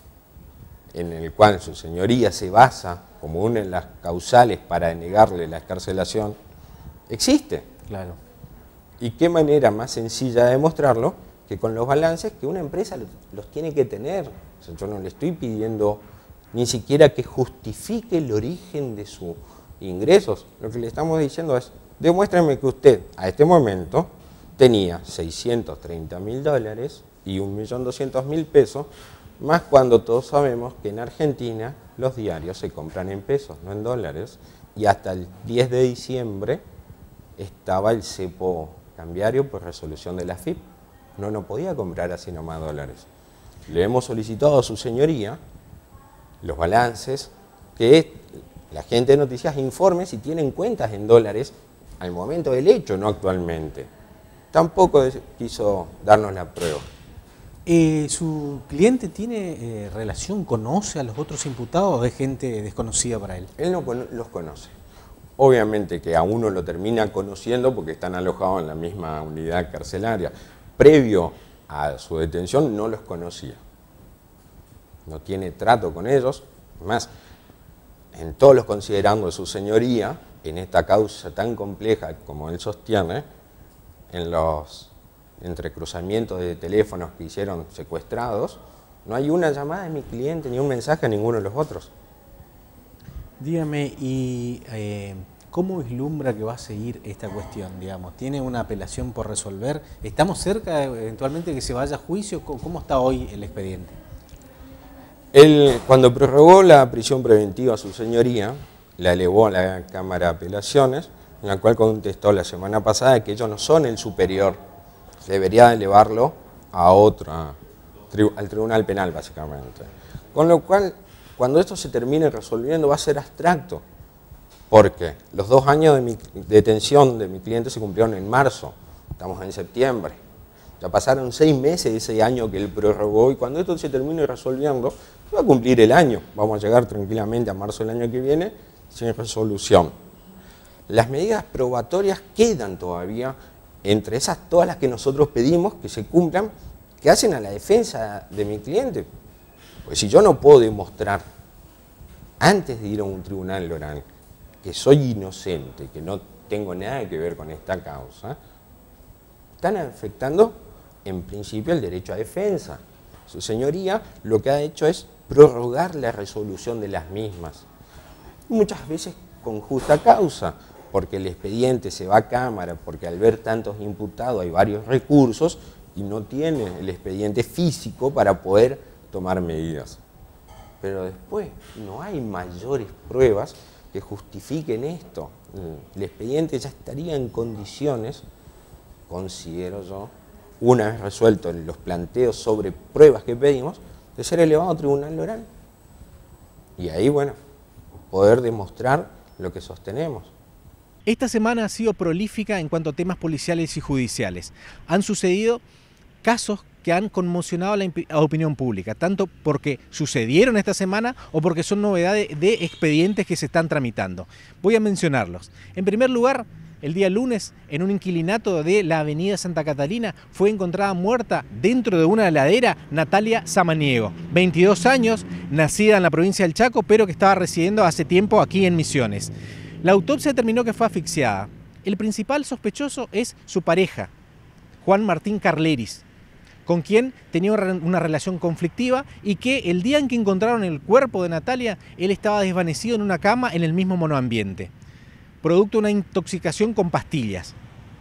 en el cual su señoría se basa como una de las causales para negarle la excarcelación, existe. Claro. ¿Y qué manera más sencilla de demostrarlo que con los balances que una empresa los, los tiene que tener? O sea, yo no le estoy pidiendo ni siquiera que justifique el origen de sus ingresos. Lo que le estamos diciendo es, demuéstrame que usted a este momento tenía seiscientos treinta mil dólares y un millón doscientos mil pesos, más cuando todos sabemos que en Argentina los diarios se compran en pesos, no en dólares, y hasta el diez de diciembre estaba el cepo cambiario por resolución de la F I P. No, no podía comprar así nomás dólares. Le hemos solicitado a su señoría los balances, que la gente de noticias informe si tienen cuentas en dólares al momento del hecho, no actualmente. Tampoco quiso darnos la prueba. Eh, ¿Su cliente tiene eh, relación, conoce a los otros imputados o es gente desconocida para él? Él no los conoce. Obviamente que a uno lo termina conociendo porque están alojados en la misma unidad carcelaria. Previo a su detención no los conocía. No tiene trato con ellos, más en todos los considerando de su señoría, en esta causa tan compleja como él sostiene, en los entrecruzamientos de teléfonos que hicieron secuestrados, no hay una llamada de mi cliente ni un mensaje a ninguno de los otros. Dígame, ¿y eh, cómo vislumbra que va a seguir esta cuestión? Digamos, ¿tiene una apelación por resolver? ¿Estamos cerca eventualmente de que se vaya a juicio? ¿Cómo está hoy el expediente? Él, cuando prorrogó la prisión preventiva a su señoría, la elevó a la Cámara de Apelaciones, en la cual contestó la semana pasada que ellos no son el superior, debería elevarlo a otra, al Tribunal Penal básicamente. Con lo cual, cuando esto se termine resolviendo va a ser abstracto, porque los dos años de mi detención de mi cliente se cumplieron en marzo, estamos en septiembre. Ya pasaron seis meses de ese año que él prorrogó y cuando esto se termine resolviendo, se va a cumplir el año. Vamos a llegar tranquilamente a marzo del año que viene sin resolución. Las medidas probatorias quedan todavía entre esas todas las que nosotros pedimos que se cumplan, que hacen a la defensa de mi cliente. Pues si yo no puedo demostrar antes de ir a un tribunal oral que soy inocente, que no tengo nada que ver con esta causa, están afectando en principio el derecho a defensa. Su señoría lo que ha hecho es prorrogar la resolución de las mismas, muchas veces con justa causa, porque el expediente se va a Cámara, porque al ver tantos imputados hay varios recursos y no tiene el expediente físico para poder tomar medidas. Pero después no hay mayores pruebas que justifiquen esto. El expediente ya estaría en condiciones, considero yo, una vez resuelto los planteos sobre pruebas que pedimos, de ser elevado a tribunal oral. Y ahí, bueno, poder demostrar lo que sostenemos. Esta semana ha sido prolífica en cuanto a temas policiales y judiciales. Han sucedido casos que han conmocionado a la opinión pública, tanto porque sucedieron esta semana o porque son novedades de expedientes que se están tramitando. Voy a mencionarlos. En primer lugar, el día lunes, en un inquilinato de la avenida Santa Catalina, fue encontrada muerta dentro de una heladera Natalia Samaniego, veintidós años, nacida en la provincia del Chaco, pero que estaba residiendo hace tiempo aquí en Misiones. La autopsia determinó que fue asfixiada. El principal sospechoso es su pareja, Juan Martín Carleris, con quien tenía una relación conflictiva y que el día en que encontraron el cuerpo de Natalia, él estaba desvanecido en una cama en el mismo monoambiente, producto de una intoxicación con pastillas.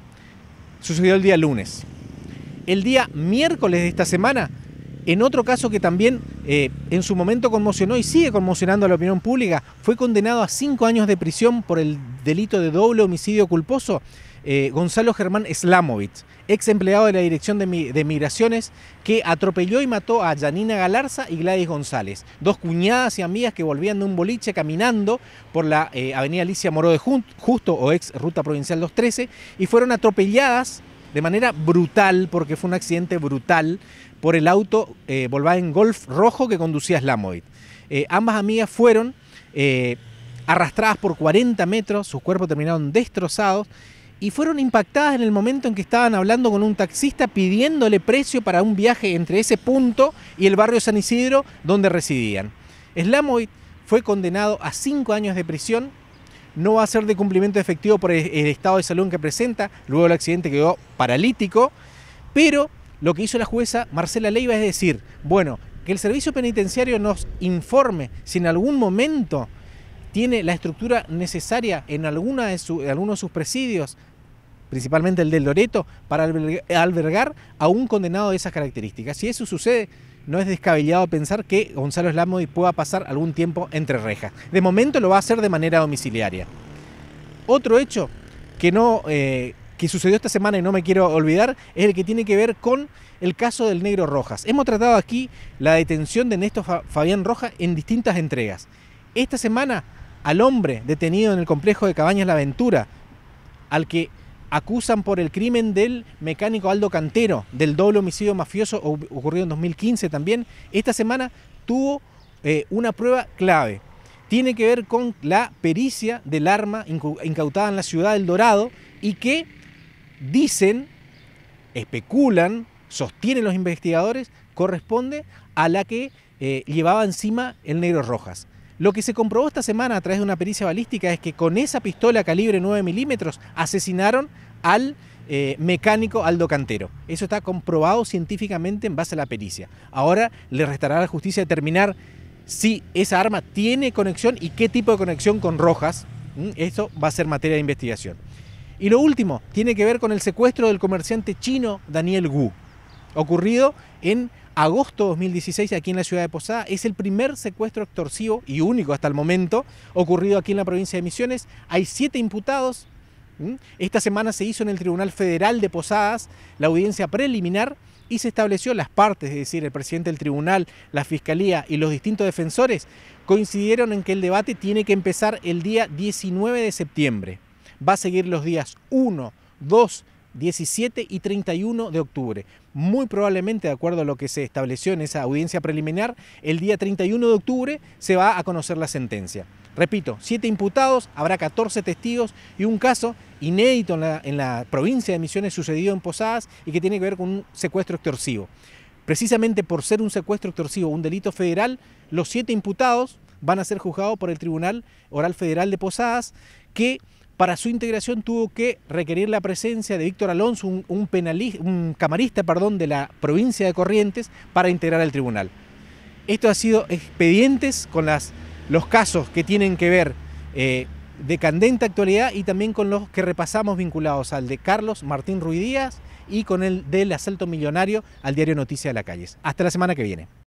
Sucedió el día lunes. El día miércoles de esta semana, en otro caso que también eh, en su momento conmocionó y sigue conmocionando a la opinión pública, fue condenado a cinco años de prisión por el delito de doble homicidio culposo, eh, Gonzalo Germán Slamovich, ex empleado de la Dirección de, Mi de Migraciones, que atropelló y mató a Janina Galarza y Gladys González, dos cuñadas y amigas que volvían de un boliche caminando por la eh, avenida Alicia Moró de Justo, o ex Ruta Provincial doscientos trece, y fueron atropelladas de manera brutal, porque fue un accidente brutal, por el auto eh, Volkswagen Golf rojo que conducía Slamovich. Eh, ambas amigas fueron eh, arrastradas por cuarenta metros, sus cuerpos terminaron destrozados, y fueron impactadas en el momento en que estaban hablando con un taxista pidiéndole precio para un viaje entre ese punto y el barrio San Isidro donde residían. Slamovich fue condenado a cinco años de prisión, no va a ser de cumplimiento efectivo por el, el estado de salud en que presenta, luego del accidente quedó paralítico, pero lo que hizo la jueza Marcela Leiva es decir, bueno, que el servicio penitenciario nos informe si en algún momento tiene la estructura necesaria en alguna de su, en alguno de sus presidios, principalmente el del Loreto, para albergar a un condenado de esas características. Si eso sucede, no es descabellado pensar que Gonzalo Slamovich pueda pasar algún tiempo entre rejas. De momento lo va a hacer de manera domiciliaria. Otro hecho que, no, eh, que sucedió esta semana y no me quiero olvidar es el que tiene que ver con el caso del Negro Rojas. Hemos tratado aquí la detención de Néstor Fabián Rojas en distintas entregas. Esta semana, al hombre detenido en el complejo de Cabañas La Ventura, al que acusan por el crimen del mecánico Aldo Cantero, del doble homicidio mafioso ocurrido en dos mil quince también, esta semana tuvo eh, una prueba clave. Tiene que ver con la pericia del arma incautada en la ciudad del Dorado y que dicen, especulan, sostienen los investigadores, corresponde a la que eh, llevaba encima el Negro Rojas. Lo que se comprobó esta semana a través de una pericia balística es que con esa pistola calibre nueve milímetros asesinaron al eh, mecánico Aldo Cantero. Eso está comprobado científicamente en base a la pericia. Ahora le restará a la justicia determinar si esa arma tiene conexión y qué tipo de conexión con Rojas. Eso va a ser materia de investigación. Y lo último tiene que ver con el secuestro del comerciante chino Daniel Gu, ocurrido en agosto de dos mil dieciséis aquí en la ciudad de Posada. Es el primer secuestro extorsivo y único hasta el momento ocurrido aquí en la provincia de Misiones. Hay siete imputados. Esta semana se hizo en el Tribunal Federal de Posadas la audiencia preliminar y se estableció las partes, es decir, el presidente del tribunal, la fiscalía y los distintos defensores coincidieron en que el debate tiene que empezar el día diecinueve de septiembre. Va a seguir los días uno, dos, diecisiete y treinta y uno de octubre. Muy probablemente, de acuerdo a lo que se estableció en esa audiencia preliminar, el día treinta y uno de octubre se va a conocer la sentencia. Repito, siete imputados, habrá catorce testigos y un caso inédito en la, en la provincia de Misiones sucedido en Posadas y que tiene que ver con un secuestro extorsivo. Precisamente por ser un secuestro extorsivo, un delito federal, los siete imputados van a ser juzgados por el Tribunal Oral Federal de Posadas, que para su integración tuvo que requerir la presencia de Víctor Alonso, un, un, penalista, un camarista perdón, de la provincia de Corrientes, para integrar el tribunal. Esto ha sido expedientes con las, los casos que tienen que ver eh, de candente actualidad y también con los que repasamos vinculados al de Carlos Martín Ruiz Díaz y con el del asalto millonario al diario Noticias de la Calle. Hasta la semana que viene.